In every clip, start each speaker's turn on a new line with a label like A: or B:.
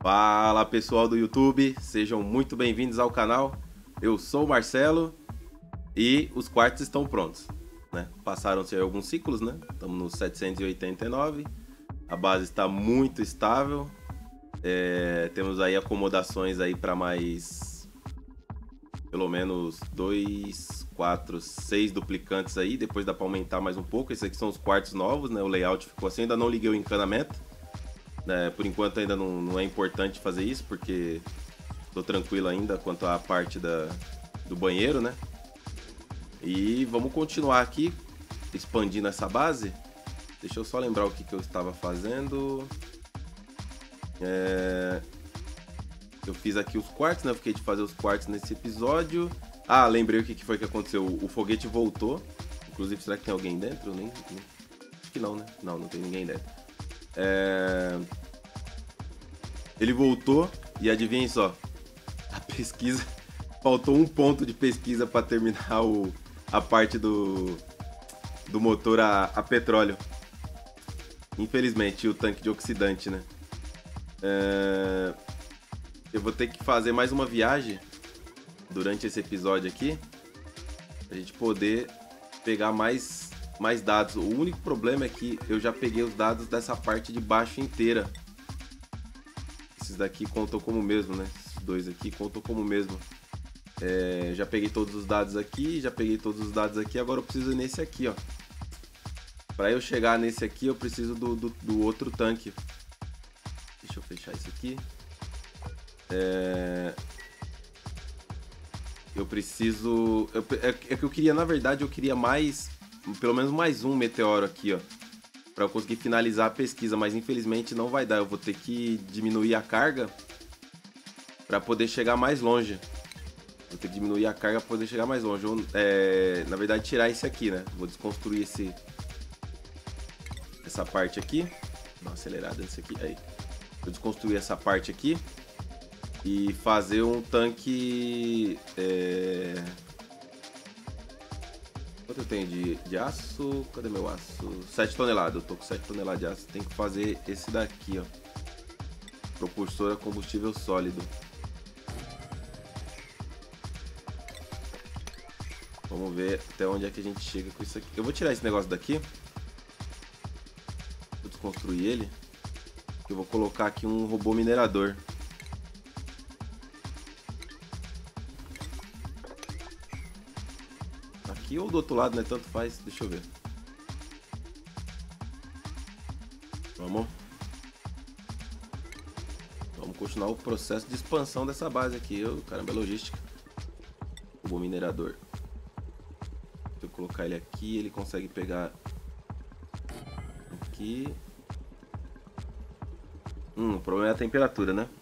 A: Fala pessoal do YouTube, sejam muito bem-vindos ao canal. Eu sou o Marcelo e os quartos estão prontos, né? Passaram-se alguns ciclos, né? Estamos no 789, a base está muito estável. Temos aí acomodações aí para mais pelo menos 2, 4, 6 duplicantes aí. Depois dá para aumentar mais um pouco. Esses aqui são os quartos novos, né? O layout ficou assim, ainda não liguei o encanamento. Por enquanto ainda não é importante fazer isso, porque tô tranquilo ainda quanto à parte do banheiro, né? E vamos continuar aqui, expandindo essa base. Deixa eu só lembrar o que eu estava fazendo. Eu fiz aqui os quartos, né? Eu fiquei de fazer os quartos nesse episódio. Ah, lembrei o que foi que aconteceu. O foguete voltou. Inclusive, será que tem alguém dentro? Acho que não, né? Não tem ninguém dentro. Ele voltou e adivinhem só, a pesquisa, faltou um ponto de pesquisa para terminar a parte do motor a petróleo. Infelizmente, o tanque de oxidante, né? Eu vou ter que fazer mais uma viagem durante esse episódio aqui, pra gente poder pegar mais dados. O único problema é que eu já peguei os dados dessa parte de baixo inteira. Esses daqui contam como mesmo, né? Esses dois aqui contam como mesmo. Já peguei todos os dados aqui, agora eu preciso ir nesse aqui, ó. Para eu chegar nesse aqui, eu preciso do outro tanque. Deixa eu fechar isso aqui. Eu preciso... É que eu queria, na verdade, eu queria pelo menos mais um meteoro aqui, ó, para eu conseguir finalizar a pesquisa, mas infelizmente não vai dar. Eu vou ter que diminuir a carga para poder chegar mais longe. Vou ter que diminuir a carga para poder chegar mais longe. Na verdade, tirar esse aqui, né? Vou desconstruir essa parte aqui. Dá uma acelerada nesse aqui. Aí. Vou desconstruir essa parte aqui e fazer um tanque... Quanto eu tenho de aço? Cadê meu aço? 7 toneladas. Eu tô com 7 toneladas de aço. Tem que fazer esse daqui, ó. Propulsor a combustível sólido. Vamos ver até onde é que a gente chega com isso aqui. Eu vou tirar esse negócio daqui. Vou desconstruir ele. Eu vou colocar aqui um robô minerador. Aqui ou do outro lado, né? Tanto faz. Deixa eu ver. Vamos continuar o processo de expansão dessa base aqui. Caramba, é logística. Robô minerador. Se eu colocar ele aqui, ele consegue pegar aqui. O problema é a temperatura, né?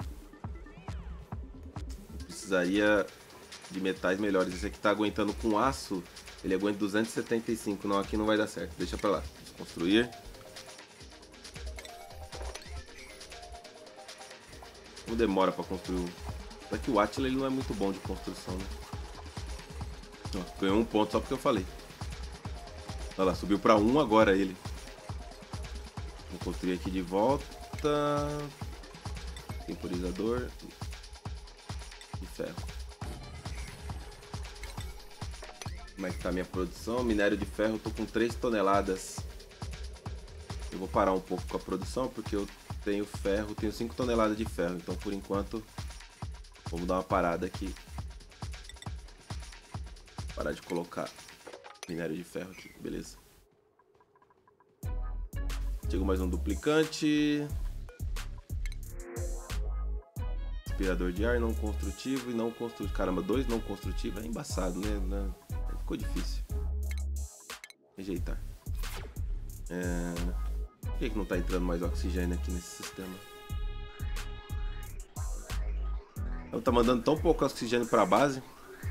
A: Eu precisaria de metais melhores. Esse aqui tá aguentando com aço. Ele aguenta 275. Não, aqui não vai dar certo. Deixa pra lá. Desconstruir. Como demora pra construir? Só que o Attila ele não é muito bom de construção, né? Ó, ganhou um ponto só porque eu falei. Olha lá, subiu pra 1 agora ele. Vou construir aqui de volta. Temporizador de ferro. Como é que tá a minha produção? Minério de ferro, eu tô com 3 toneladas. Eu vou parar um pouco com a produção porque eu tenho ferro, tenho 5 toneladas de ferro. Então por enquanto vamos dar uma parada aqui. Parar de colocar minério de ferro aqui, beleza. Chegou mais um duplicante. Aspirador de ar não construtivo e não construtivo. Caramba, 2 não construtivos é embaçado, né? Ficou difícil. Rejeitar. Por que não tá entrando mais oxigênio aqui nesse sistema? Então tá mandando tão pouco oxigênio pra base.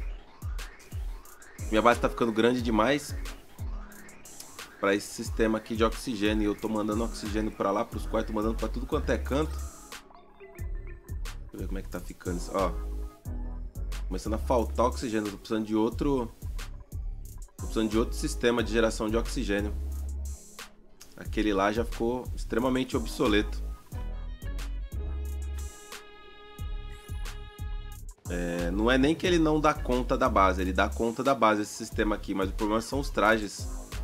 A: Minha base tá ficando grande demais para esse sistema aqui de oxigênio. Eu tô mandando oxigênio para lá, pros quartos, mandando para tudo quanto é canto. Deixa eu ver como é que tá ficando isso. Ó, começando a faltar oxigênio. Eu tô precisando de outro sistema de geração de oxigênio. Aquele lá já ficou extremamente obsoleto. Não é nem que ele não dá conta da base, ele dá conta da base, esse sistema aqui, mas o problema são os trajes.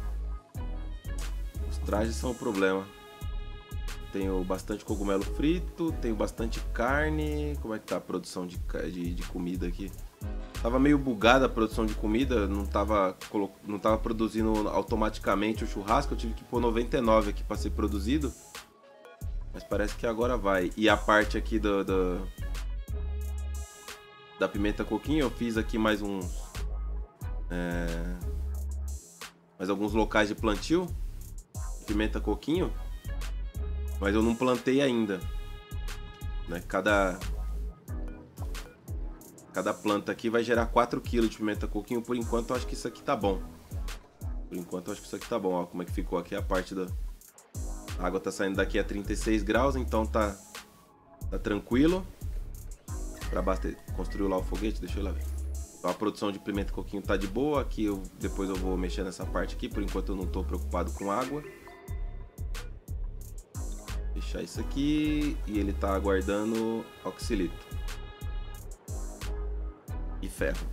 A: Os trajes são o problema. Tenho bastante cogumelo frito, tenho bastante carne. Como é que tá a produção de comida aqui? Tava meio bugada a produção de comida, não tava produzindo automaticamente o churrasco, eu tive que pôr 99 aqui para ser produzido. Mas parece que agora vai. E a parte aqui da pimenta coquinho, eu fiz aqui mais alguns locais de plantio. Pimenta coquinho. Mas eu não plantei ainda. Né? Cada planta aqui vai gerar 4 kg de pimenta coquinho. Por enquanto eu acho que isso aqui tá bom. Ó, como é que ficou aqui a parte da... A água tá saindo daqui a 36 graus, então tá tranquilo. Pra construir lá o foguete, deixa eu lá ver. Então a produção de pimenta coquinho tá de boa. Aqui depois eu vou mexer nessa parte aqui. Por enquanto eu não tô preocupado com água. Fechar isso aqui. E ele tá aguardando oxilito. E ferro.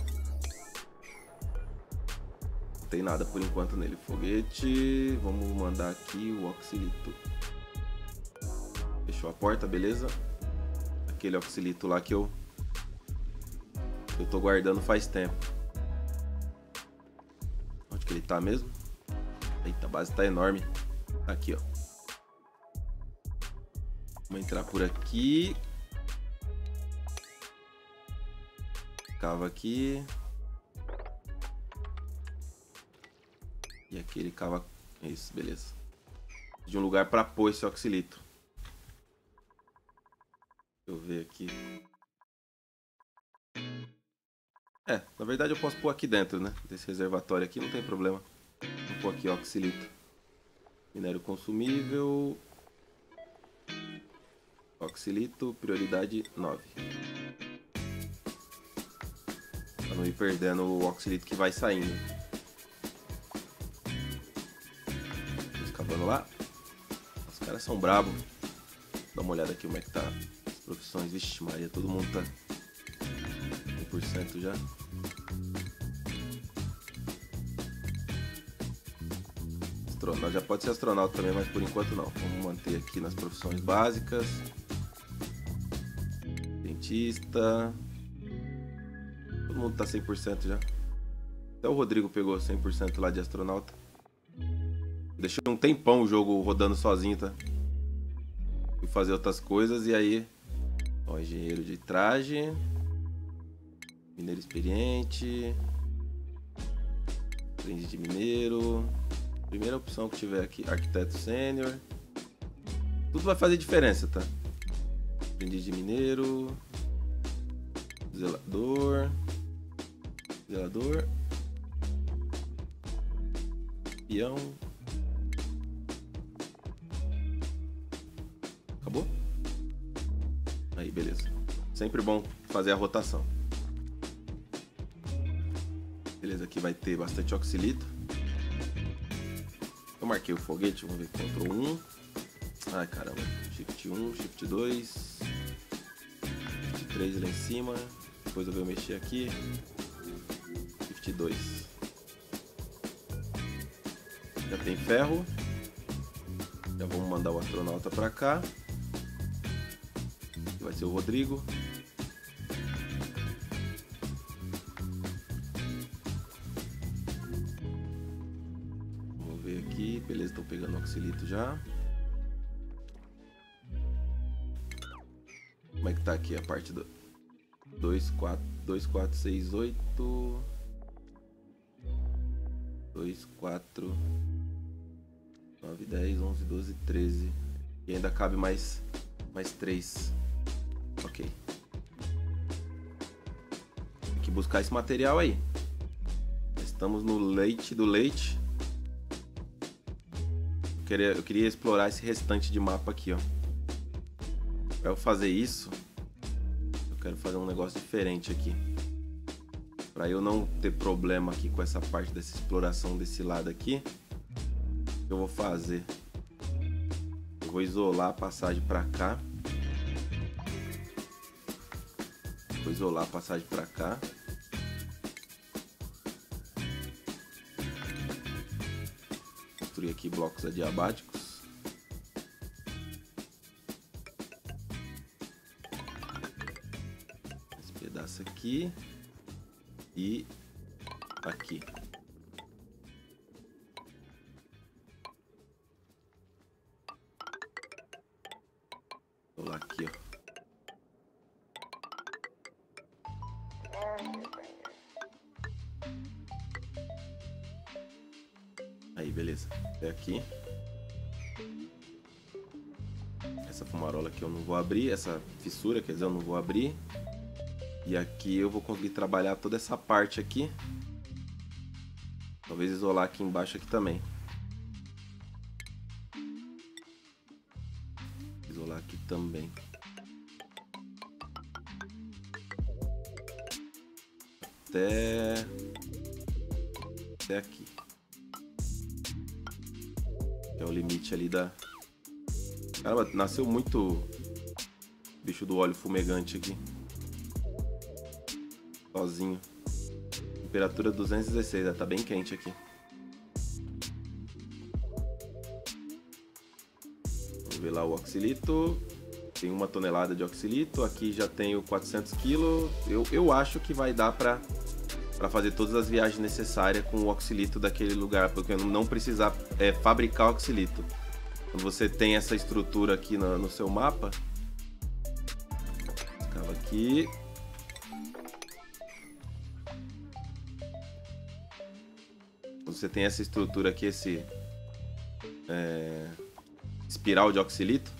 A: Não tem nada por enquanto nele. Foguete. Vamos mandar aqui o oxilito. Fechou a porta, beleza? Aquele oxilito lá que eu tô guardando faz tempo. Onde que ele tá mesmo? Eita, a base tá enorme. Aqui, ó. Vamos entrar por aqui. Cava aqui. E aqui ele cava... Isso, beleza. De um lugar pra pôr esse oxilito. Deixa eu ver aqui. Na verdade eu posso pôr aqui dentro, né? Desse reservatório aqui, não tem problema. Vou pôr aqui oxilito. Minério consumível. Oxilito, prioridade 9. Pra não ir perdendo o oxilito que vai saindo. Tô escavando lá. Os caras são bravos. Dá uma olhada aqui como é que tá as profissões. Vixe Maria, todo mundo tá 100% já. Astronauta, já pode ser astronauta também, mas por enquanto não. Vamos manter aqui nas profissões básicas. Dentista. Todo mundo tá 100% já. Até o Rodrigo pegou 100% lá de astronauta. Deixou um tempão o jogo rodando sozinho, tá? Fui fazer outras coisas e aí... Ó, engenheiro de traje. Mineiro experiente. Aprendiz de mineiro. Primeira opção que tiver aqui, arquiteto sênior. Tudo vai fazer diferença, tá? Aprendiz de mineiro. Zelador. Peão. Acabou? Aí, beleza. Sempre bom fazer a rotação. Beleza, aqui vai ter bastante oxilito. Eu marquei o foguete, vamos ver, Ctrl 1. Ai, caramba. Shift 1, Shift 2. Shift 3 lá em cima. Depois eu vou mexer aqui. Shift 2. Já tem ferro. Já vamos mandar o astronauta pra cá. Que vai ser o Rodrigo. Beleza, estão pegando oxilito já. Como é que tá aqui a parte do 2, 4, 6, 8. 2, 4, 9, 10, 11, 12, 13. E ainda cabe mais 3. Ok. Tem que buscar esse material aí. Estamos no leite do leite. Eu queria explorar esse restante de mapa aqui, ó. Para eu fazer isso, eu quero fazer um negócio diferente aqui. Para eu não ter problema aqui com essa parte dessa exploração desse lado aqui, o que eu vou fazer? Eu vou isolar a passagem para cá. Vou isolar a passagem para cá. Construir aqui blocos adiabáticos. Esse pedaço aqui e aqui. Vou lá aqui, ó. Aí, beleza. Até aqui. Essa fumarola aqui eu não vou abrir. Essa fissura, quer dizer, eu não vou abrir. E aqui eu vou conseguir trabalhar toda essa parte aqui. Talvez isolar aqui embaixo aqui também. Isolar aqui também. Até aqui. Que é o limite ali da... Caramba, nasceu muito bicho do óleo fumegante aqui. Sozinho. Temperatura 216, tá bem quente aqui. Vamos ver lá o oxilito. Tem 1 tonelada de oxilito. Aqui já tenho 400 kg. Eu acho que vai dar para fazer todas as viagens necessárias com o oxilito daquele lugar, porque não precisar fabricar oxilito. Quando você tem essa estrutura aqui no seu mapa, escava aqui. Quando você tem essa estrutura aqui, esse espiral de oxilito,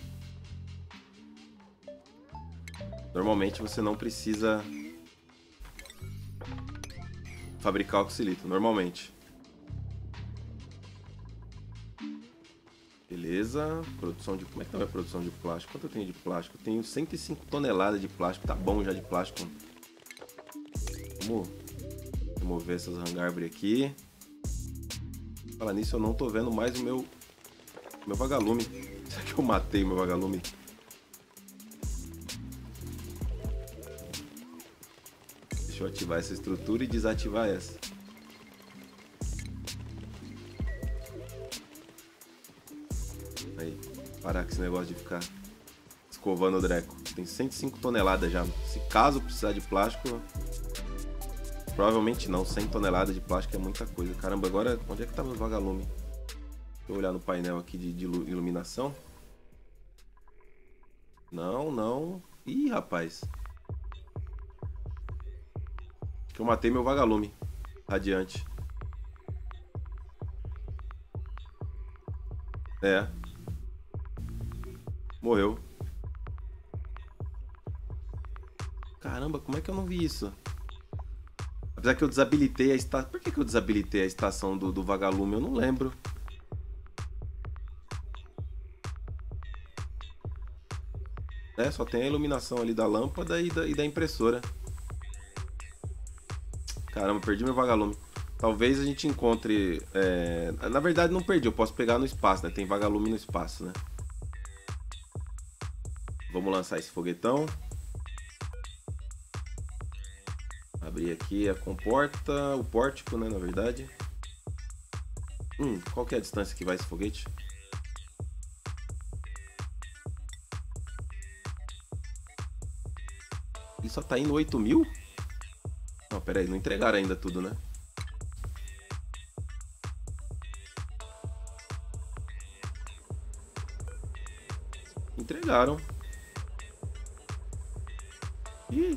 A: normalmente você não precisa fabricar oxilito, normalmente. Beleza. Produção de... Como é que tá a minha produção de plástico? Quanto eu tenho de plástico? Eu tenho 105 toneladas de plástico. Tá bom já de plástico. Vamos remover essas hangárvores aqui. Falar nisso, eu não tô vendo mais o meu vagalume. Será que eu matei o meu vagalume? Deixa eu ativar essa estrutura e desativar essa. Aí, parar com esse negócio de ficar escovando o dreco. Tem 105 toneladas já. Se caso precisar de plástico, provavelmente não. 100 toneladas de plástico é muita coisa. Caramba, agora onde é que tá meu vagalume? Deixa eu olhar no painel aqui de iluminação. Não. Ih, rapaz. Que eu matei meu vagalume radiante. Morreu. Caramba, como é que eu não vi isso? Apesar que eu desabilitei a estação... Por que eu desabilitei a estação do vagalume? Eu não lembro. Só tem a iluminação ali da lâmpada e da impressora. Caramba, perdi meu vagalume. Talvez a gente encontre... Na verdade não perdi, eu posso pegar no espaço, né? Tem vagalume no espaço, né? Vamos lançar esse foguetão. Abrir aqui a comporta, o pórtico, né, na verdade. Qual que é a distância que vai esse foguete? Ele só tá indo 8.000? Não, pera aí, não entregaram ainda tudo, né? Entregaram. Ih.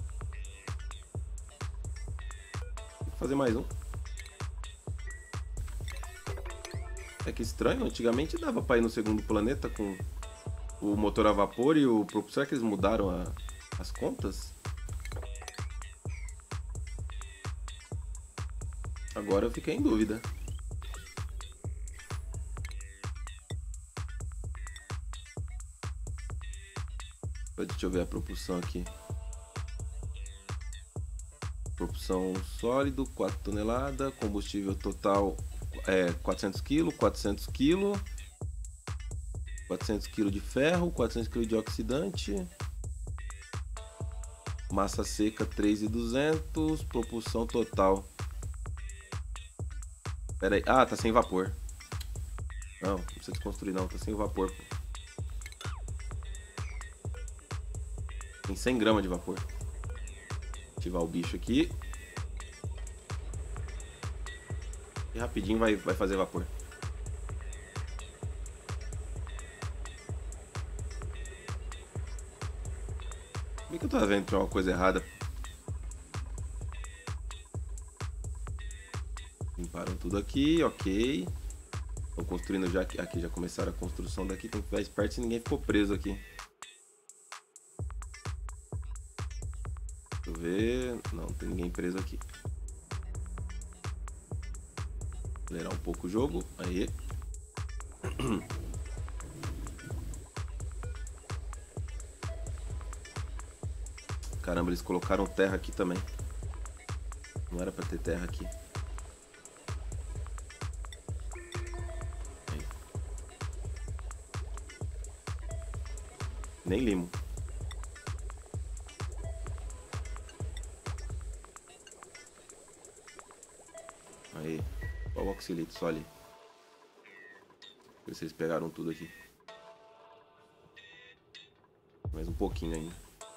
A: Vou fazer mais um. Que estranho, antigamente dava pra ir no segundo planeta com o motor a vapor e o propulsor. Será que eles mudaram as contas? Agora eu fiquei em dúvida. Deixa eu ver a propulsão aqui. Propulsão sólido, 4 toneladas. Combustível total 400 kg, 400 kg. 400 kg de ferro, 400 kg de oxidante. Massa seca 3.200, propulsão total. Pera aí. Ah, tá sem vapor. Não precisa desconstruir não, tá sem vapor, pô. Tem 100 gramas de vapor. Ativar o bicho aqui. E rapidinho vai fazer vapor. Por que eu tô vendo que tinha uma coisa errada? Limparam tudo aqui, ok. Estão construindo já aqui, já começaram a construção daqui. Tem que ficar esperto se ninguém ficou preso aqui. Deixa eu ver. Não tem ninguém preso aqui. Acelerar um pouco o jogo. Aí. Caramba, eles colocaram terra aqui também. Não era pra ter terra aqui. Aí. Nem limo. Aí. Só o oxilito, só ali. Ver se eles pegaram tudo aqui. Mais um pouquinho ainda.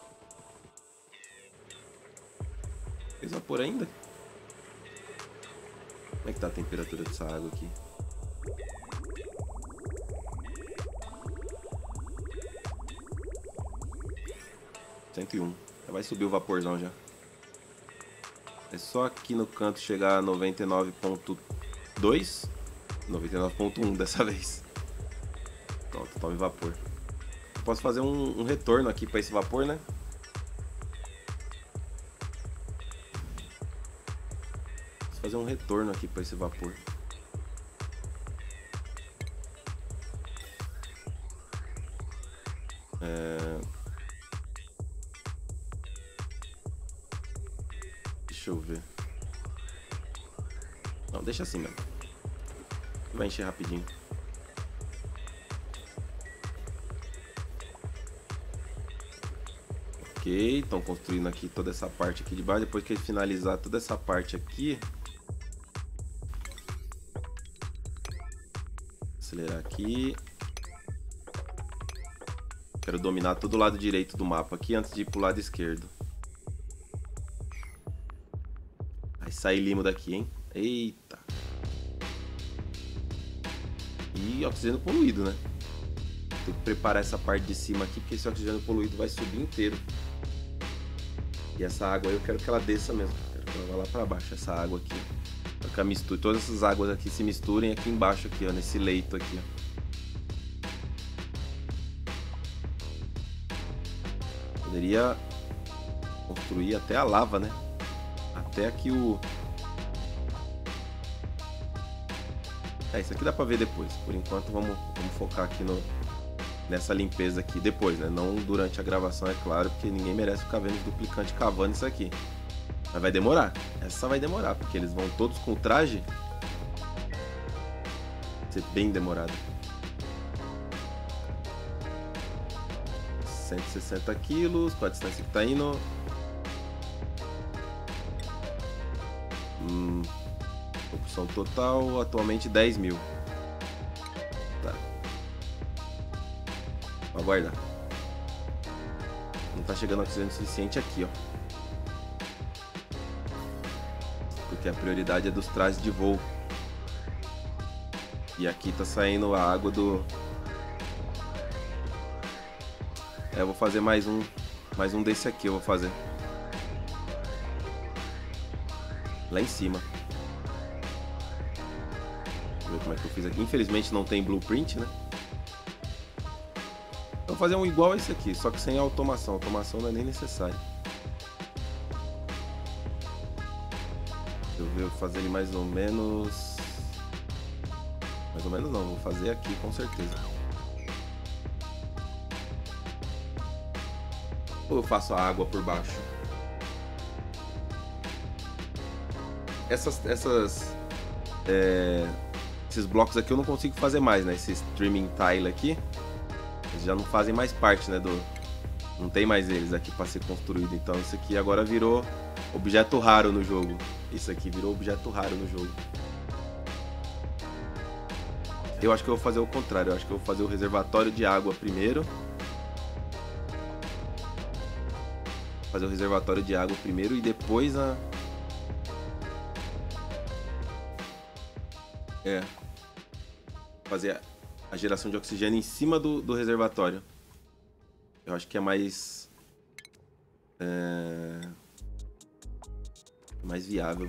A: Fez vapor ainda? Como é que tá a temperatura dessa água aqui? 101. Já vai subir o vaporzão já. É só aqui no canto chegar a 99.2. 99.1 dessa vez. Pronto, tome vapor. Eu posso fazer um retorno aqui para esse vapor, né? Posso fazer um retorno aqui para esse vapor. Deixa eu ver. Não, deixa assim mesmo. Vai encher rapidinho. Ok, estão construindo aqui toda essa parte aqui de baixo. Depois que ele finalizar toda essa parte aqui, acelerar aqui. Quero dominar todo o lado direito do mapa aqui antes de ir pro lado esquerdo. Vai sair limo daqui, hein? Eita. E oxigênio poluído, né? Tem que preparar essa parte de cima aqui, porque esse oxigênio poluído vai subir inteiro. E essa água aí eu quero que ela desça mesmo. Quero que ela vá lá pra baixo, essa água aqui. Quero que ela misture, todas essas águas aqui se misturem aqui embaixo, aqui, ó, nesse leito aqui, ó. Poderia construir até a lava, né? Até aqui o... isso aqui dá pra ver depois. Por enquanto vamos focar aqui nessa limpeza aqui depois, né? Não durante a gravação, é claro, porque ninguém merece ficar vendo os duplicantes cavando isso aqui. Mas vai demorar. Essa vai demorar, porque eles vão todos com o traje. Vai ser bem demorado. 160 quilos, qual a distância que tá indo? Propulsão total, atualmente 10 mil. Tá. Vou aguardar. Não tá chegando oxigênio suficiente aqui, ó. Porque a prioridade é dos trajes de voo. E aqui tá saindo a água do... eu vou fazer mais um desse aqui, eu vou fazer. Lá em cima. Deixa eu ver como é que eu fiz aqui. Infelizmente não tem blueprint, né? Vou fazer um igual a esse aqui, só que sem automação. A automação não é nem necessária. Deixa eu ver, eu vou fazer ele mais ou menos... Mais ou menos não, vou fazer aqui com certeza. Ou eu faço a água por baixo? Esses blocos aqui eu não consigo fazer mais, né? Esse streaming tile aqui, eles já não fazem mais parte, né, Não tem mais eles aqui para ser construído. Então isso aqui agora virou objeto raro no jogo. Isso aqui virou objeto raro no jogo. Eu acho que eu vou fazer o contrário. Eu acho que eu vou fazer o reservatório de água primeiro. Fazer o reservatório de água primeiro e depois a... fazer a geração de oxigênio em cima do reservatório. Eu acho que é mais... mais viável.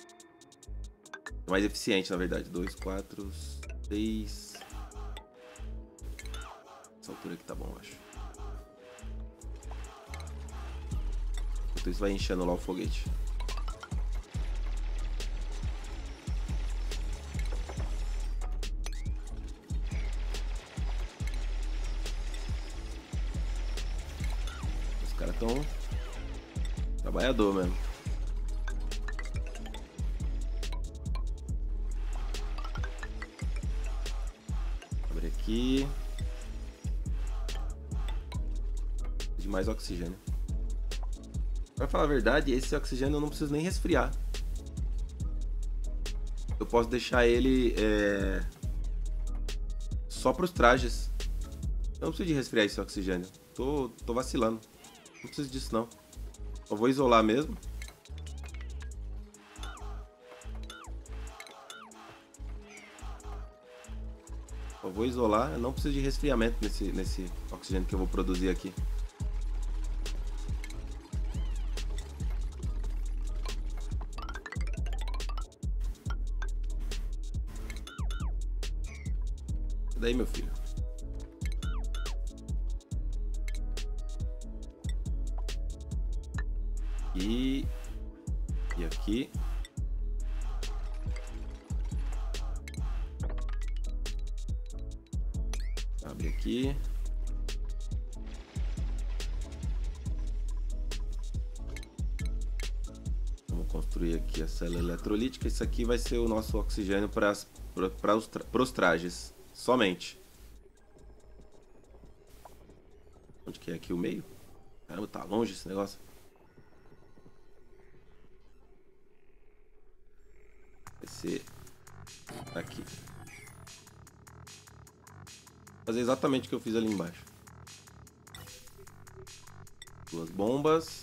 A: É mais eficiente, na verdade. 2, 4, 6... Essa altura aqui tá bom, eu acho. Enquanto isso vai enchendo lá o foguete. Os caras tão... trabalhador mesmo. Abre aqui. De mais oxigênio. Pra falar a verdade, esse oxigênio eu não preciso nem resfriar. Eu posso deixar ele só pros trajes. Eu não preciso de resfriar esse oxigênio. Tô vacilando. Não preciso disso não. Eu vou isolar mesmo. Eu vou isolar. Eu não preciso de resfriamento nesse oxigênio que eu vou produzir aqui. E daí, meu filho? E aqui. Abre aqui. Vamos construir aqui a célula eletrolítica. Isso aqui vai ser o nosso oxigênio para os trajes. Somente. Onde que é aqui o meio? Caramba, tá longe esse negócio. Vai ser aqui. Fazer exatamente o que eu fiz ali embaixo. 2 bombas.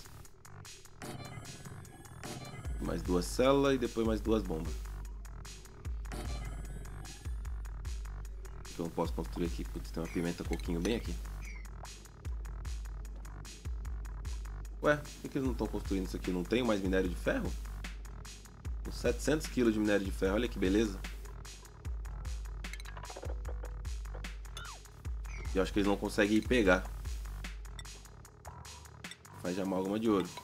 A: Mais 2 células e depois mais 2 bombas. Que eu não posso construir aqui, porque tem uma pimenta coquinho bem aqui. Ué, por que eles não estão construindo isso aqui? Não tem mais minério de ferro? Com 700 kg de minério de ferro, olha que beleza. E eu acho que eles não conseguem ir pegar. Faz de amálgama de ouro.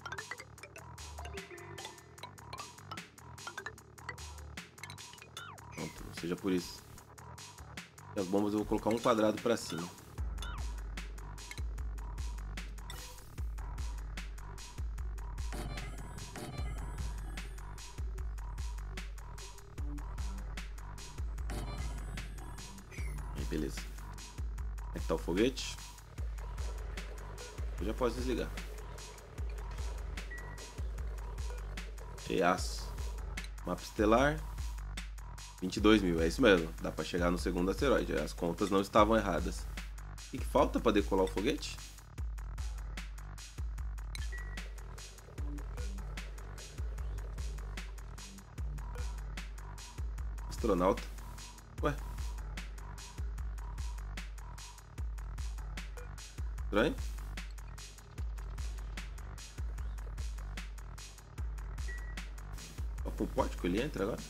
A: Pronto, não seja por isso. E as bombas eu vou colocar um quadrado para cima. Aí, beleza. Aqui tá o foguete. Eu já posso desligar. Aço. Mapa estelar. 22 mil, é isso mesmo. Dá pra chegar no segundo asteroide. As contas não estavam erradas. O que falta pra decolar o foguete? Astronauta. Ué. Estranho? Só com o pórtico ele entra agora?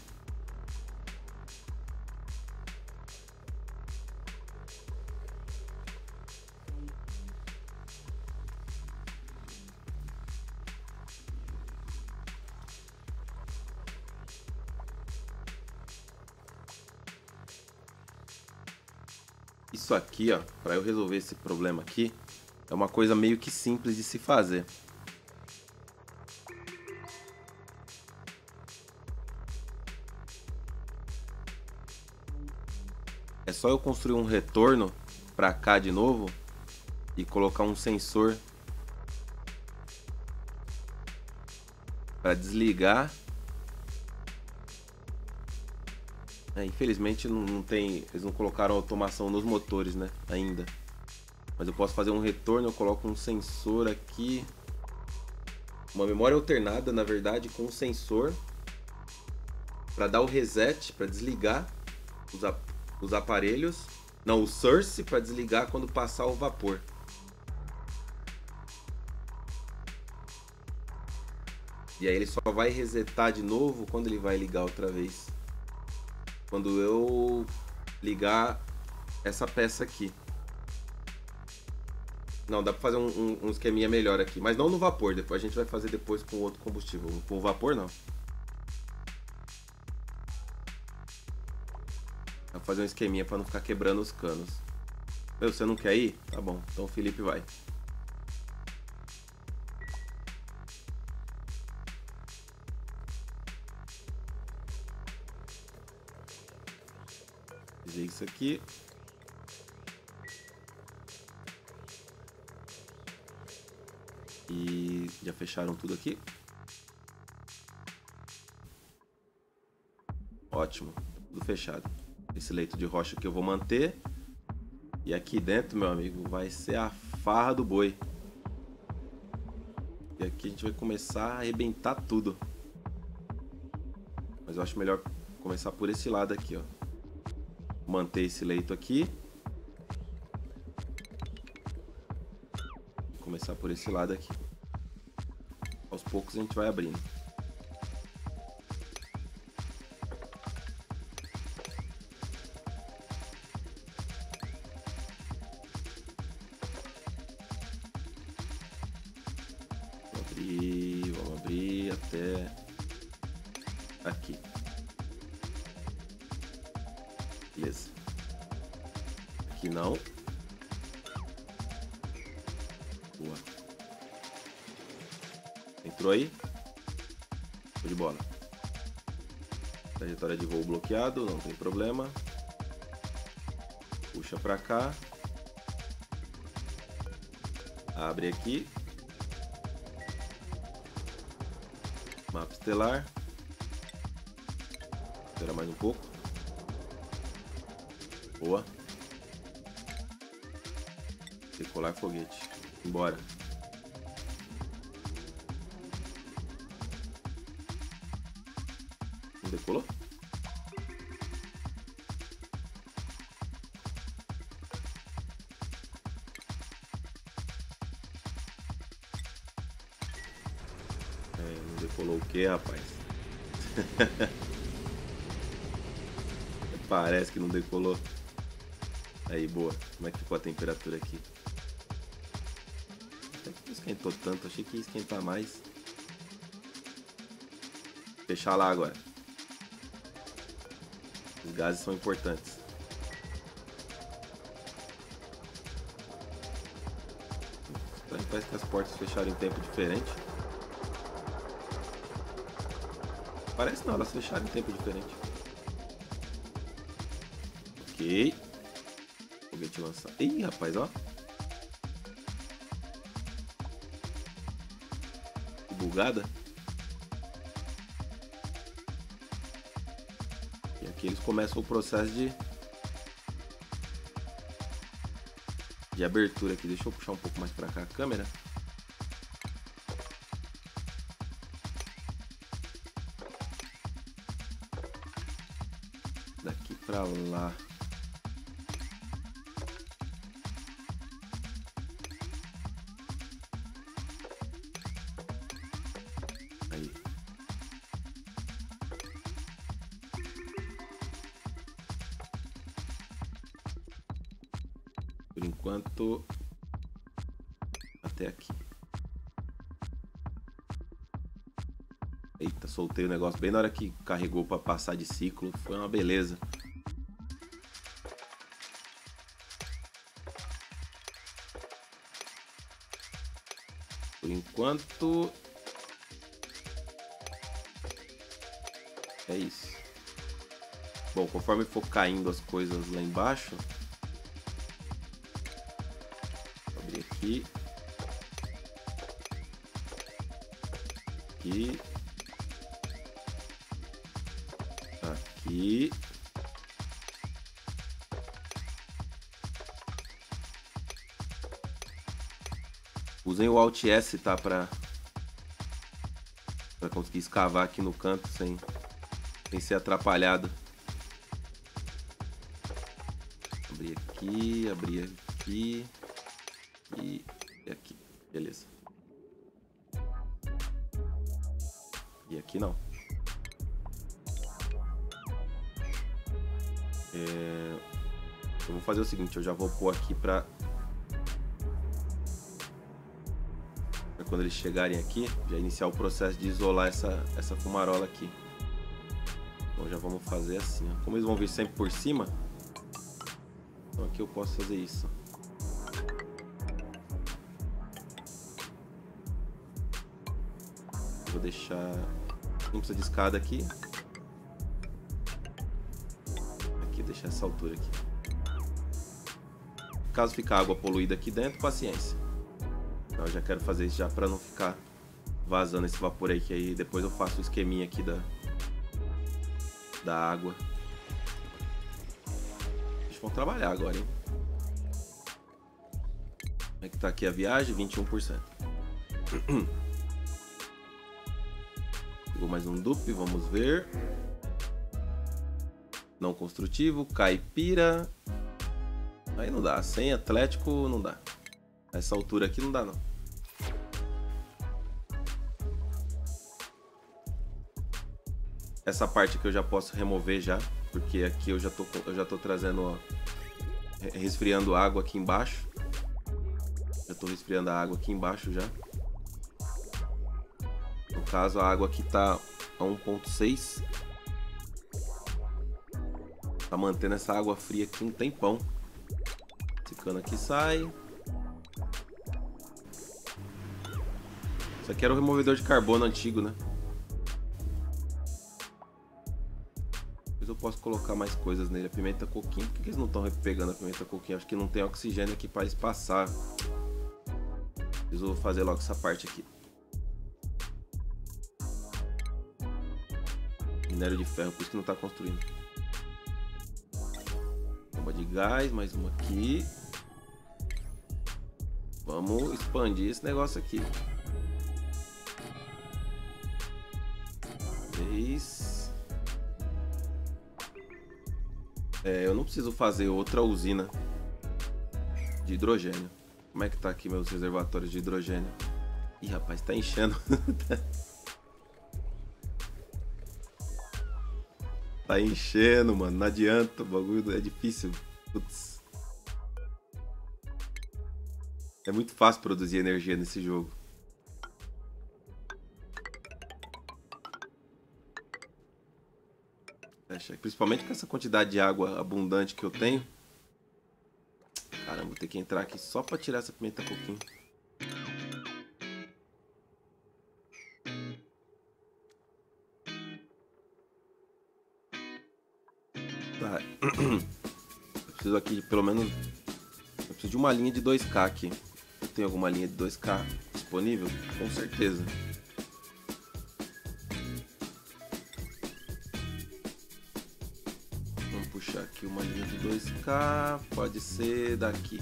A: Isso aqui, ó, para eu resolver esse problema aqui, é uma coisa meio que simples de se fazer. É só eu construir um retorno para cá de novo e colocar um sensor para desligar. Infelizmente não tem, eles não colocaram automação nos motores, né, ainda. Mas eu posso fazer um retorno, eu coloco um sensor aqui, uma memória alternada, na verdade, com um sensor para dar o reset, para desligar os aparelhos. Não, o source para desligar quando passar o vapor. E aí ele só vai resetar de novo quando ele vai ligar outra vez. Quando eu ligar essa peça aqui. Não, dá pra fazer um esqueminha melhor aqui. Mas não no vapor, depois a gente vai fazer depois com outro combustível. Com o vapor não. Vou fazer um esqueminha pra não ficar quebrando os canos. Meu, você não quer ir? Tá bom, então o Felipe vai. Fazer isso aqui. E já fecharam tudo aqui. Ótimo, tudo fechado. Esse leito de rocha aqui eu vou manter. E aqui dentro, meu amigo, vai ser a farra do boi. E aqui a gente vai começar a arrebentar tudo. Mas eu acho melhor começar por esse lado aqui, ó. Manter esse leito aqui. Começar por esse lado aqui. Aos poucos a gente vai abrindo. Vamos abrir até aqui. Beleza. Aqui não. Boa. Entrou aí? Show de bola. Trajetória de voo bloqueado, não tem problema. Puxa pra cá. Abre aqui. Mapa estelar. Espera mais um pouco. Boa. Decolar foguete. Embora. Não decolou? Não decolou o que, rapaz? Parece que não decolou. Aí, boa. Como é que ficou a temperatura aqui? Até que não esquentou tanto. Achei que ia esquentar mais. Fechar lá agora. Os gases são importantes. Parece que as portas fecharam em tempo diferente. Parece não, elas fecharam em tempo diferente. Ok. Foguete lançado. Ih, rapaz, ó. Que bugada. E aqui eles começam o processo de abertura aqui. Deixa eu puxar um pouco mais pra cá a câmera. Daqui pra lá. Aí. Por enquanto, até aqui. Eita, soltei o negócio bem na hora que carregou para passar de ciclo. Foi uma beleza. Por enquanto, é isso. Bom, conforme for caindo as coisas lá embaixo, vou abrir aqui. aqui. Aqui. Aqui. Usem o Alt S, tá? Pra conseguir escavar aqui no canto sem ser atrapalhado. Abrir aqui e aqui. Beleza. E aqui não. Eu vou fazer o seguinte, eu já vou pôr aqui pra quando eles chegarem aqui, já iniciar o processo de isolar essa fumarola aqui. Então já vamos fazer assim, ó. Como eles vão vir sempre por cima, então aqui eu posso fazer isso. Vou deixar... Não precisa de escada aqui. Aqui, deixar essa altura aqui. Caso fique água poluída aqui dentro, paciência. Então eu já quero fazer isso já para não ficar vazando esse vapor aí, que aí depois eu faço o esqueminha aqui da água. Eles vão trabalhar agora, hein? Como é que tá aqui a viagem? 21%. Pegou mais um dupe, vamos ver. Não construtivo, caipira. Aí não dá, sem atlético não dá. Essa altura aqui não dá não. Essa parte aqui eu já posso remover já, porque aqui eu já tô trazendo, ó, resfriando água aqui embaixo. Já tô resfriando a água aqui embaixo já. No caso a água aqui tá a 1.6. Tá mantendo essa água fria aqui um tempão. Esse cano aqui sai. Isso aqui era o removedor de carbono antigo, né? Depois eu posso colocar mais coisas nele. A pimenta coquinho. Por que eles não estão pegando a pimenta coquinho? Acho que não tem oxigênio aqui para espaçar. Preciso fazer logo essa parte aqui. Minério de ferro, por isso que não está construindo. Bomba de gás, mais uma aqui. Vamos expandir esse negócio aqui. 3. Eu não preciso fazer outra usina de hidrogênio. Como é que tá aqui meus reservatórios de hidrogênio? Ih, rapaz, tá enchendo. Tá enchendo, mano. Não adianta, o bagulho é difícil. Putz. É muito fácil produzir energia nesse jogo. Principalmente com essa quantidade de água abundante que eu tenho. Caramba, vou ter que entrar aqui só pra tirar essa pimenta coquinho. Tá. Eu preciso aqui de pelo menos... Eu preciso de uma linha de 2K aqui. Tem alguma linha de 2K disponível? Com certeza. Vamos puxar aqui uma linha de 2K. Pode ser daqui.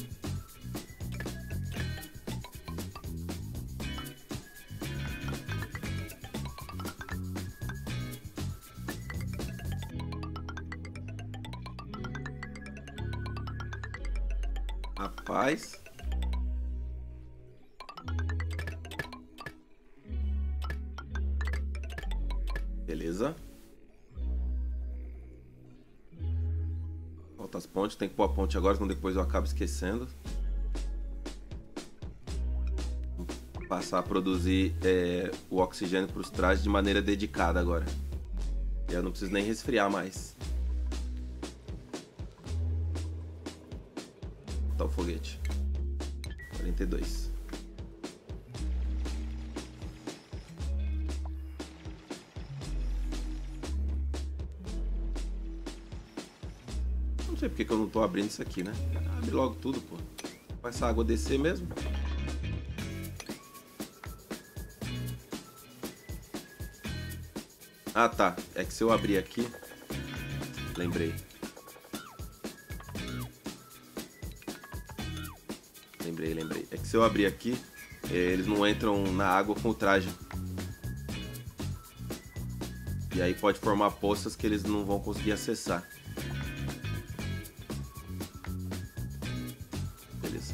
A: Rapaz. Beleza. Falta as pontes. Tem que pôr a ponte agora, senão depois eu acabo esquecendo. Vou passar a produzir o oxigênio para os trajes de maneira dedicada agora. E eu não preciso nem resfriar mais. Tá o foguete. 42. Não sei porque que eu não tô abrindo isso aqui, né? Abre logo tudo, pô. Pra essa água descer mesmo. Ah, tá. É que se eu abrir aqui... Lembrei. É que se eu abrir aqui, eles não entram na água com o traje. E aí pode formar poças que eles não vão conseguir acessar. Beleza.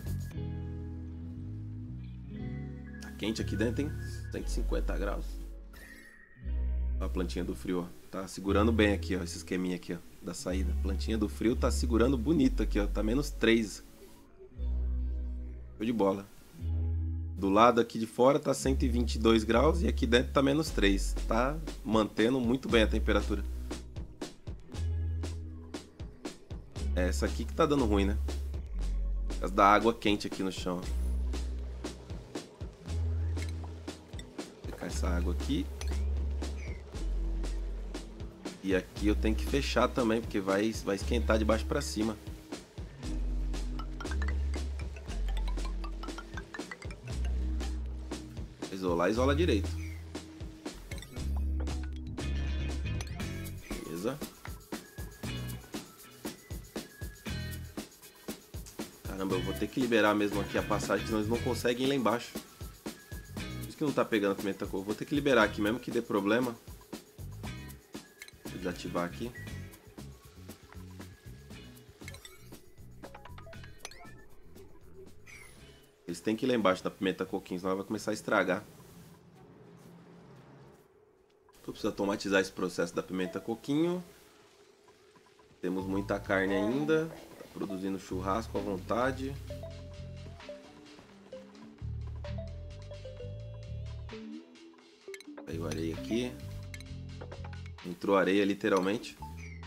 A: Tá quente aqui dentro, hein? 150 graus. Olha a plantinha do frio, ó. Tá segurando bem aqui, ó. Esse esqueminha aqui, ó. Da saída. A plantinha do frio tá segurando bonito aqui, ó. Tá -3. Show de bola. Do lado aqui de fora tá 122 graus e aqui dentro tá -3. Tá mantendo muito bem a temperatura. É essa aqui que tá dando ruim, né? Por causa da água quente aqui no chão. Vou pegar essa água aqui. E aqui eu tenho que fechar também, porque vai esquentar de baixo pra cima. Isolar, isola direito. Beleza. Caramba, eu vou ter que liberar mesmo aqui a passagem, senão eles não conseguem ir lá embaixo. Por isso que não tá pegando a pimenta cor. Vou ter que liberar aqui mesmo que dê problema. Vou desativar aqui. Eles têm que ir lá embaixo da pimenta coquinho, senão ela vai começar a estragar. Tu precisa automatizar esse processo da pimenta coquinho. Temos muita carne ainda. Tá produzindo churrasco à vontade. Caiu areia aqui. Entrou areia literalmente.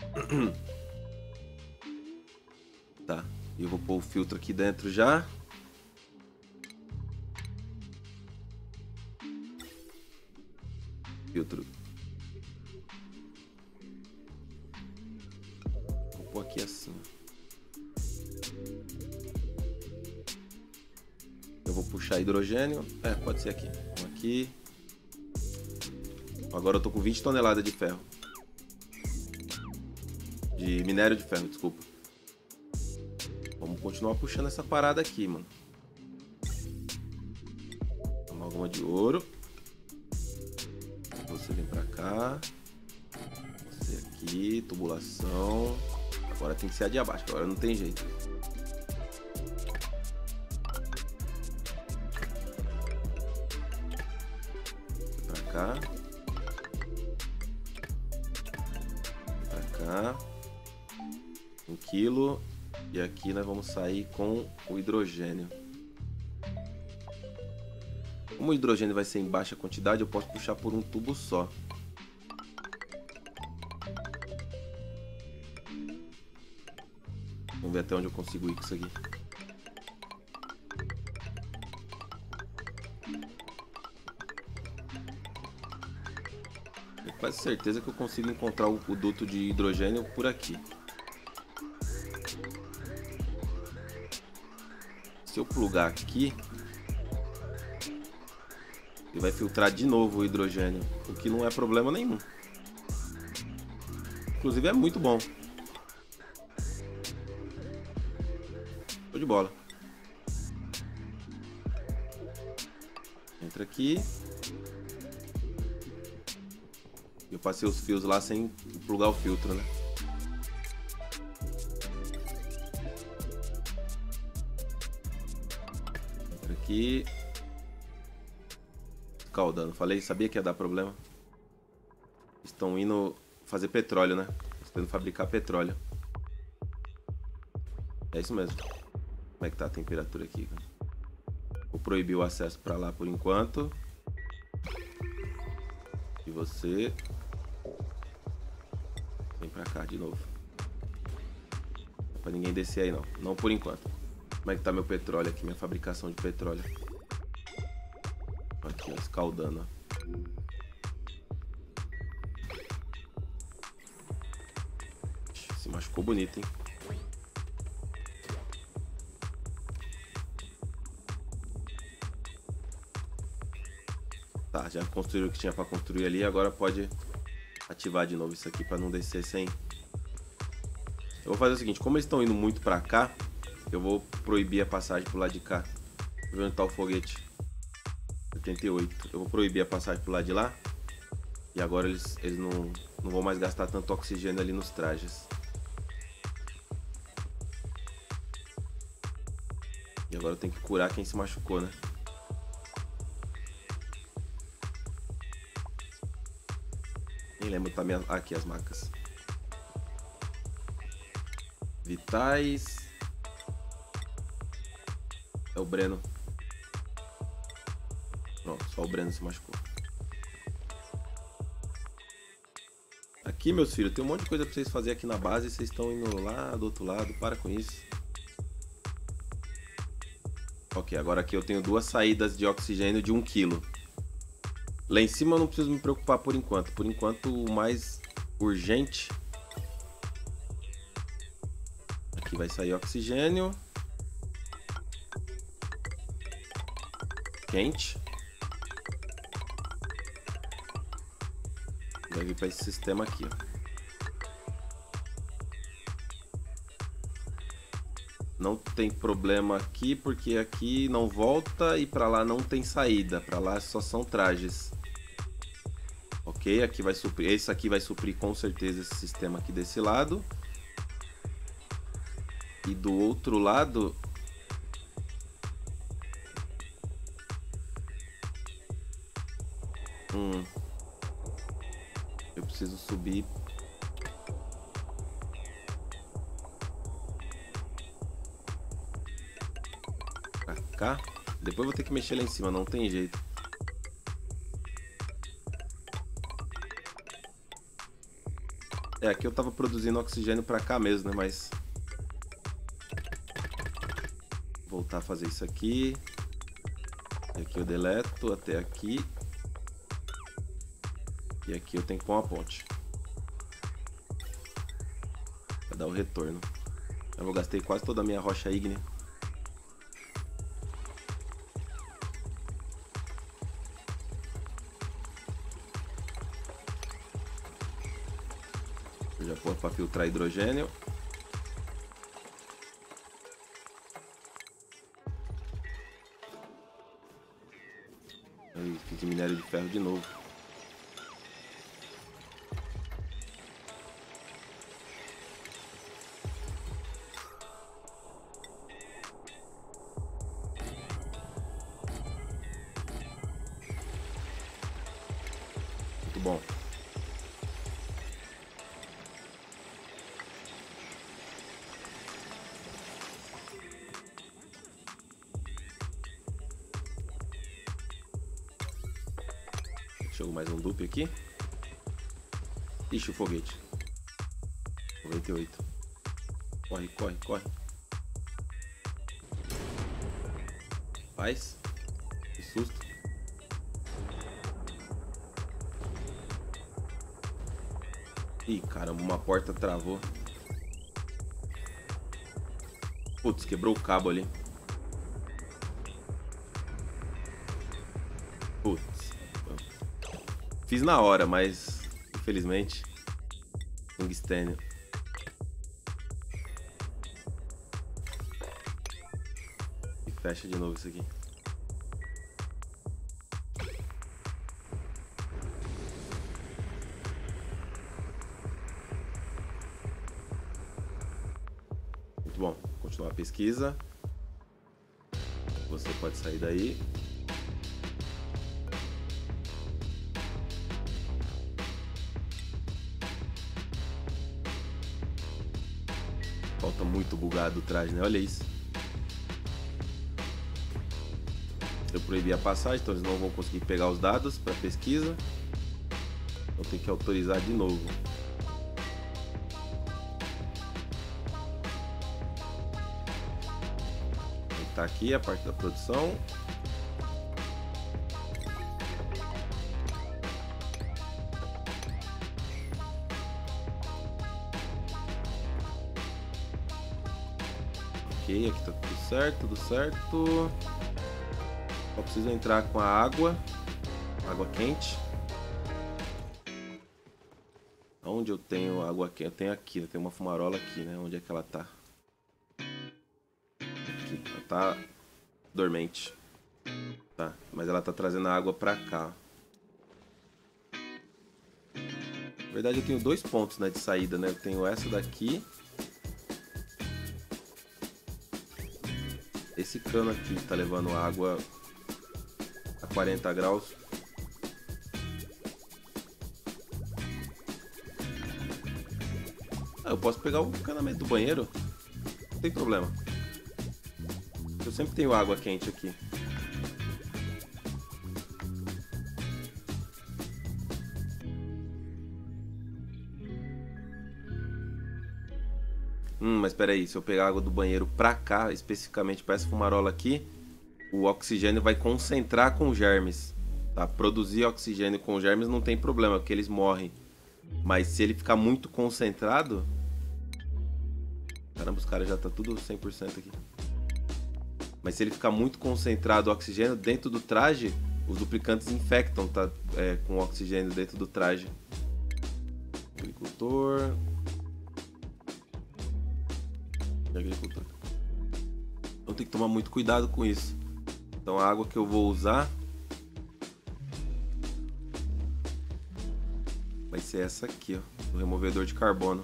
A: Tá. E eu vou pôr o filtro aqui dentro já. Filtro. Vou pôr aqui assim. Eu vou puxar hidrogênio. É, pode ser aqui. Aqui. Agora eu tô com 20 toneladas de ferro. De minério de ferro, desculpa. Vamos continuar puxando essa parada aqui, mano. Amálgama de ouro. Você vem pra cá. Você aqui, tubulação. Agora tem que ser a de abaixo, agora não tem jeito. Pra cá. Pra cá. 1 quilo. E aqui nós vamos sair com o hidrogênio. Como o hidrogênio vai ser em baixa quantidade, eu posso puxar por um tubo só. Vamos ver até onde eu consigo ir com isso aqui. Tenho quase certeza que eu consigo encontrar o duto de hidrogênio por aqui. Se eu plugar aqui, ele vai filtrar de novo o hidrogênio, o que não é problema nenhum. Inclusive é muito bom. Show de bola. Entra aqui. Eu passei os fios lá sem plugar o filtro, né? Entra aqui. Escaldando. Falei, sabia que ia dar problema. Estão indo fazer petróleo, né? Estão indo fabricar petróleo. É isso mesmo. Como é que tá a temperatura aqui? Vou proibir o acesso pra lá por enquanto. E você vem pra cá de novo. Não é pra ninguém descer aí não. Não por enquanto. Como é que tá meu petróleo aqui? Minha fabricação de petróleo. Aqui, ó, escaldando, ó. Se machucou bonito, hein? Tá, já construíram o que tinha pra construir ali, agora pode ativar de novo isso aqui pra não descer sem... Eu vou fazer o seguinte, como eles estão indo muito pra cá, eu vou proibir a passagem pro lado de cá. Deixa eu ver onde tá o foguete. 88. Eu vou proibir a passagem pro lado de lá. E agora eles não vão mais gastar tanto oxigênio ali nos trajes. E agora eu tenho que curar quem se machucou, né? Nem lembro, tá minha... aqui as macas. Vitais. É o Breno. Pronto, só o Breno se machucou. Aqui, meus filhos, tem um monte de coisa pra vocês fazerem aqui na base e vocês estão indo lá do outro lado. Para com isso. Ok, agora aqui eu tenho 2 saídas de oxigênio de 1 kg. Lá em cima eu não preciso me preocupar por enquanto. Por enquanto, o mais urgente... Aqui vai sair oxigênio. Quente. Vai vir para esse sistema aqui, ó. Não tem problema aqui, porque aqui não volta e para lá não tem saída. Para lá só são trajes. Ok, aqui vai suprir. Esse aqui vai suprir com certeza esse sistema aqui desse lado. E do outro lado... Eu preciso subir... pra cá. Depois eu vou ter que mexer lá em cima, não tem jeito. É, aqui eu tava produzindo oxigênio pra cá mesmo, né? Mas... voltar a fazer isso aqui. E aqui eu deleto até aqui. E aqui eu tenho que pôr uma ponte. Pra dar o retorno. Eu gastei quase toda a minha rocha ígnea. Eu já pôr pra filtrar hidrogênio. Aí, fiz minério de ferro de novo. Muito bom. Chegou mais um dupe aqui. Ixi, o foguete. 98. Corre, corre, corre. Faz. Que susto. Ih, caramba, uma porta travou. Putz, quebrou o cabo ali. Putz. Fiz na hora, mas infelizmente tungstênio. E fecha de novo isso aqui. Muito bom. Continuar a pesquisa. Você pode sair daí. Falta muito bugado o traje, né? Olha isso. Eu proibi a passagem, então eles não vão conseguir pegar os dados para pesquisa. Vou ter que autorizar de novo. Tá aqui a parte da produção. Ok, aqui tá tudo certo, tudo certo. Só preciso entrar com a água. água quente. Onde eu tenho água quente? Eu tenho aqui, eu tenho uma fumarola aqui, né? Onde é que ela tá? Aqui, ela tá dormente. Tá, mas ela tá trazendo a água pra cá. Na verdade eu tenho dois pontos, né, de saída, né? Eu tenho essa daqui. Esse cano aqui tá levando água a 40 graus. Ah, eu posso pegar o encanamento do banheiro. Não tem problema. Eu sempre tenho água quente aqui. Mas espera aí, se eu pegar água do banheiro pra cá, especificamente pra essa fumarola aqui, o oxigênio vai concentrar com germes, tá? Produzir oxigênio com germes não tem problema, porque eles morrem. Mas se ele ficar muito concentrado... Caramba, os caras já tá tudo 100% aqui. Mas se ele ficar muito concentrado o oxigênio dentro do traje, os duplicantes infectam, tá? Com oxigênio dentro do traje. Agricultor... agricultor. Então tem que tomar muito cuidado com isso. Então a água que eu vou usar vai ser essa aqui, ó, do removedor de carbono.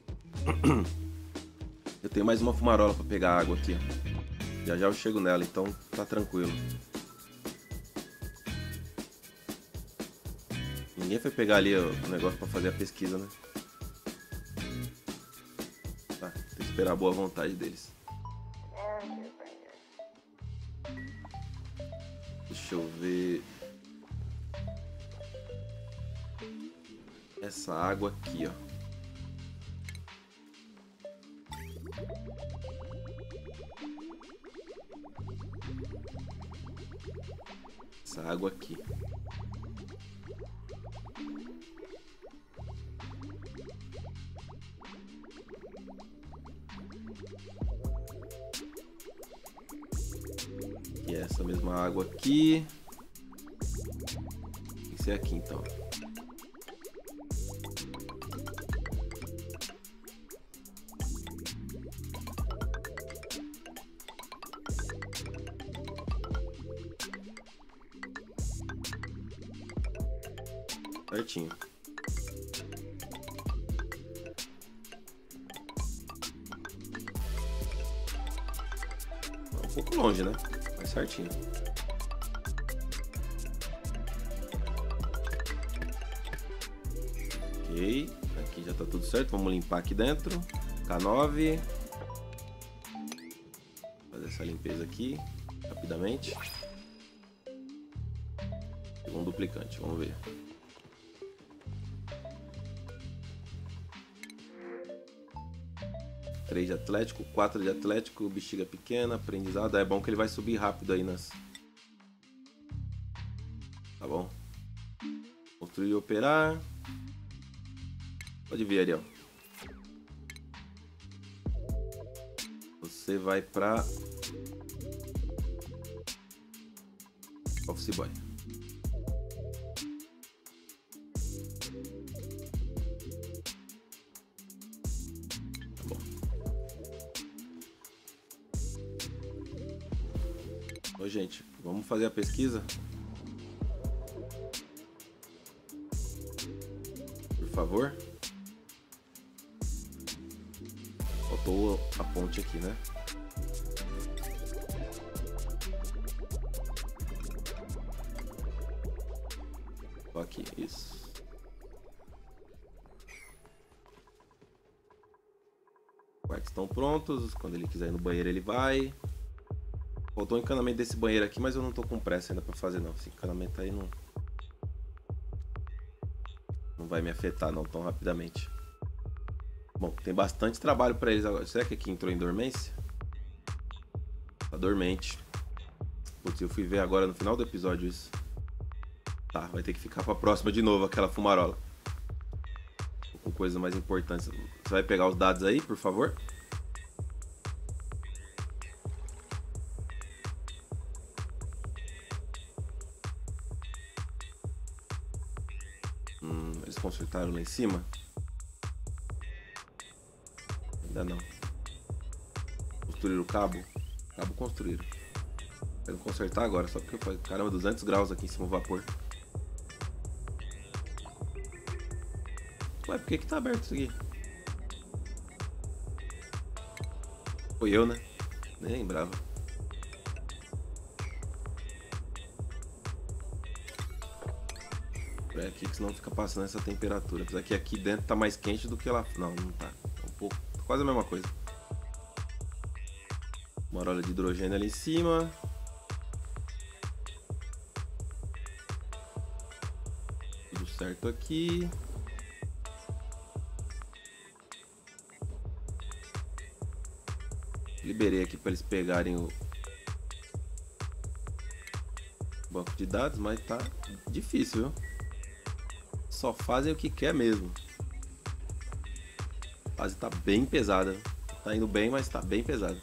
A: Eu tenho mais uma fumarola para pegar água aqui, ó. Já já eu chego nela, então tá tranquilo. Ninguém foi pegar ali ó, o negócio para fazer a pesquisa, né? Tá, tem que esperar a boa vontade deles. Deixa eu ver. Essa água aqui, ó. Essa água aqui. E essa mesma água aqui. Tem que ser aqui então. Certinho. Um pouco longe, né? Mas certinho. Ok. Aqui já tá tudo certo. Vamos limpar aqui dentro. K9. Fazer essa limpeza aqui. Rapidamente. Segundo duplicante. Vamos ver. 3 de atlético, 4 de atlético, bexiga pequena, aprendizado. É bom que ele vai subir rápido aí nas... Tá bom. Construir e operar. Pode vir, Ariel. Você vai pra... Office Boy. Ô, gente, vamos fazer a pesquisa? Por favor. Faltou a ponte aqui, né? Só aqui, isso. Os quartos estão prontos. Quando ele quiser ir no banheiro, ele vai. Faltou o encanamento desse banheiro aqui, mas eu não tô com pressa ainda pra fazer não. Esse encanamento aí não vai me afetar não tão rapidamente. Bom, tem bastante trabalho pra eles agora. Será que aqui entrou em dormência? Tá dormente. Putz, eu fui ver agora no final do episódio isso. Tá, vai ter que ficar pra próxima de novo, aquela fumarola. Tô com coisa mais importante. Você vai pegar os dados aí, por favor? Eles consertaram lá em cima? Ainda não. Construíram o cabo? Cabo construíram. Quero consertar agora, só porque eu falei, caramba, 200 graus aqui em cima do vapor. Ué, por que tá aberto isso aqui? Foi eu, né? Nem lembrava. É aqui que senão fica passando essa temperatura. Apesar que aqui dentro tá mais quente do que lá. Não, não tá. Tá um pouco. Quase a mesma coisa. Uma óleo de hidrogênio ali em cima. Tudo certo aqui. Liberei aqui para eles pegarem o banco de dados, mas tá difícil, viu? Só fazem o que quer mesmo. A fase tá bem pesada. Tá indo bem, mas tá bem pesada.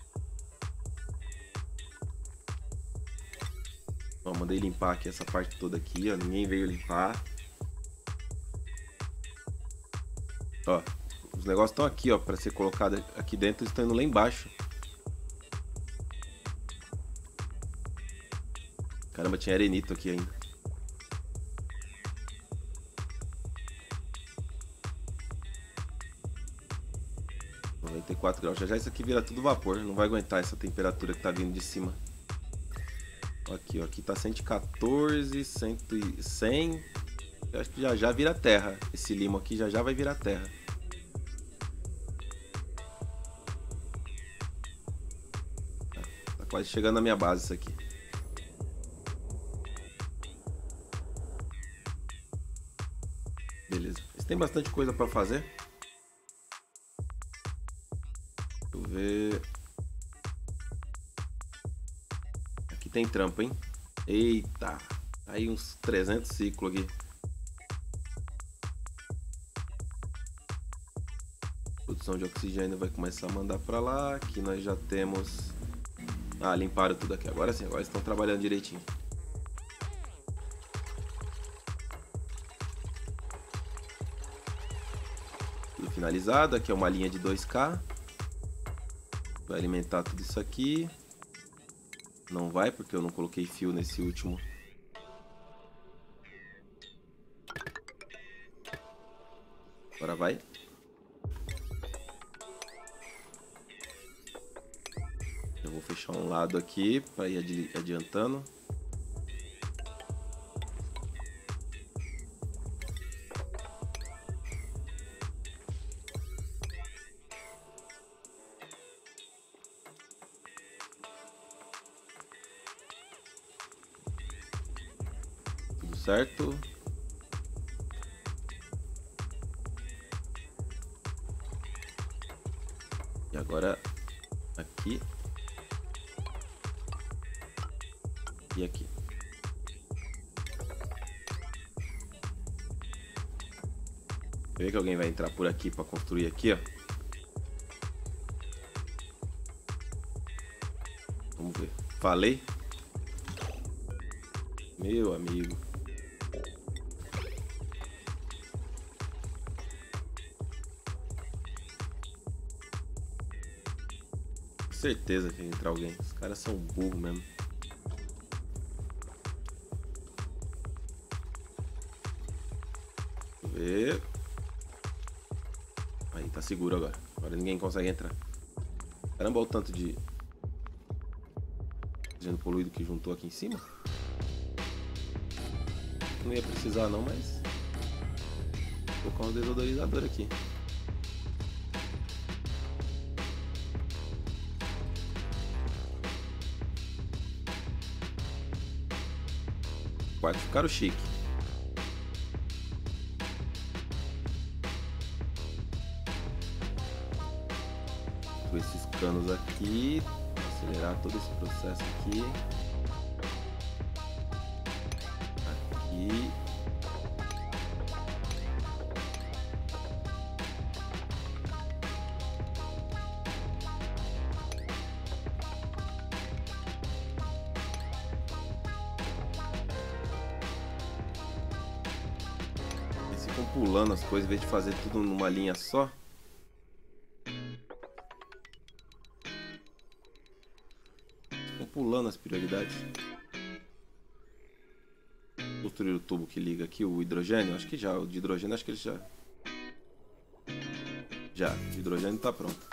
A: Ó, mandei limpar aqui essa parte toda aqui, ó. Ninguém veio limpar. Ó, os negócios estão aqui, ó, para ser colocado aqui dentro, estão indo lá embaixo. Caramba, tinha arenito aqui ainda. 94 graus. Já já isso aqui vira tudo vapor. Não vai aguentar essa temperatura que tá vindo de cima. Aqui, ó. Aqui tá 114, 100. Eu acho que já já vira terra. Esse limo aqui já já vai virar terra. Tá quase chegando na minha base isso aqui. Beleza. Esse tem bastante coisa pra fazer. Deixa eu ver. Aqui tem trampo, hein? Eita. Aí uns 300 ciclos aqui. Produção de oxigênio vai começar a mandar pra lá. Aqui nós já temos... Ah, limparam tudo aqui. Agora sim, agora estão trabalhando direitinho. Tudo finalizado. Aqui é uma linha de 2K. Vai alimentar tudo isso aqui. Não vai, porque eu não coloquei fio nesse último. Agora vai. Eu vou fechar um lado aqui para ir adiantando. Tudo certo. E agora aqui. E aqui. Vê que alguém vai entrar por aqui para construir aqui, ó. Vamos ver. Falei? Meu amigo. Certeza que vai entrar alguém. Os caras são burros mesmo. Ver. Aí, tá seguro agora. Agora ninguém consegue entrar. Caramba, olha o tanto de oxigênio poluído que juntou aqui em cima. Não ia precisar não, mas vou colocar um desodorizador aqui. Quartos ficaram chique. Esses canos aqui, acelerar todo esse processo aqui. Aqui. Esse ficam pulando as coisas em vez de fazer tudo numa linha só. Ficam pulando as prioridades. Construir o tubo que liga aqui, o hidrogênio. Acho que já, o de hidrogênio, acho que ele já... Já, o hidrogênio tá pronto.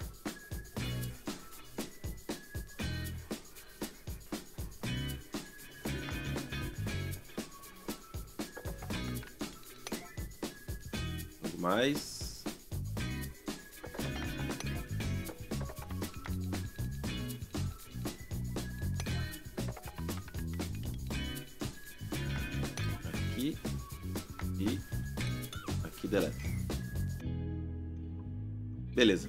A: Mais. Aqui e aqui deleta. Beleza.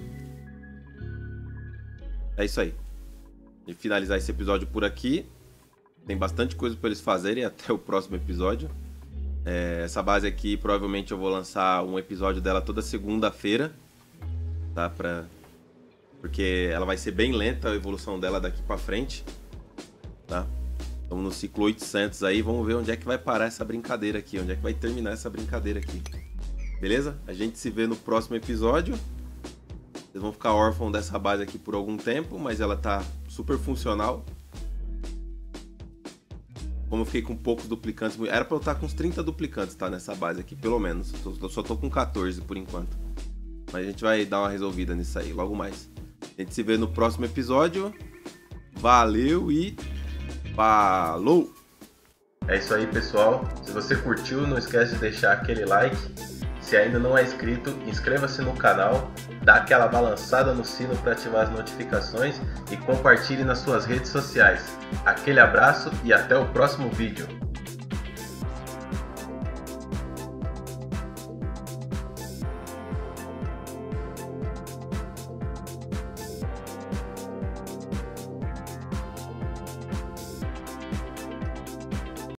A: É isso aí. E finalizar esse episódio por aqui. Tem bastante coisa para eles fazerem até o próximo episódio. Essa base aqui, provavelmente eu vou lançar um episódio dela toda segunda-feira, tá? Porque ela vai ser bem lenta a evolução dela daqui pra frente, tá? Estamos no ciclo 800 aí, vamos ver onde é que vai parar essa brincadeira aqui, onde é que vai terminar essa brincadeira aqui. Beleza? A gente se vê no próximo episódio. Vocês vão ficar órfãos dessa base aqui por algum tempo, mas ela tá super funcional. Como eu fiquei com poucos duplicantes, era pra eu estar com uns 30 duplicantes, tá? Nessa base aqui, pelo menos. Eu só tô com 14 por enquanto. Mas a gente vai dar uma resolvida nisso aí, logo mais. A gente se vê no próximo episódio. Valeu e falou! É isso aí, pessoal. Se você curtiu, não esquece de deixar aquele like. Se ainda não é inscrito, inscreva-se no canal, dá aquela balançada no sino para ativar as notificações e compartilhe nas suas redes sociais. Aquele abraço e até o próximo vídeo.